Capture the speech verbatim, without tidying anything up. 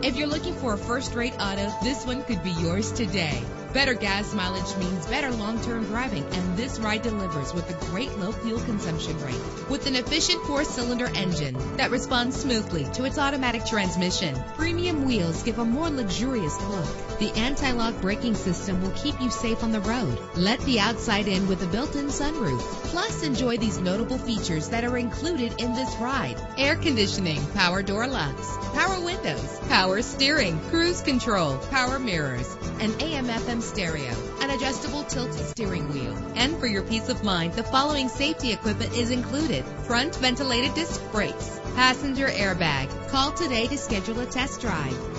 If you're looking for a first-rate auto, this one could be yours today. Better gas mileage means better long-term driving, and this ride delivers with a great low fuel consumption rate. With an efficient four-cylinder engine that responds smoothly to its automatic transmission, premium wheels give a more luxurious look. The anti-lock braking system will keep you safe on the road. Let the outside in with a built-in sunroof. Plus, enjoy these notable features that are included in this ride: air conditioning, power door locks, power windows, power steering, cruise control, power mirrors, an A M F M stereo, an adjustable tilt steering wheel. And for your peace of mind, the following safety equipment is included: front ventilated disc brakes, passenger airbag. Call today to schedule a test drive.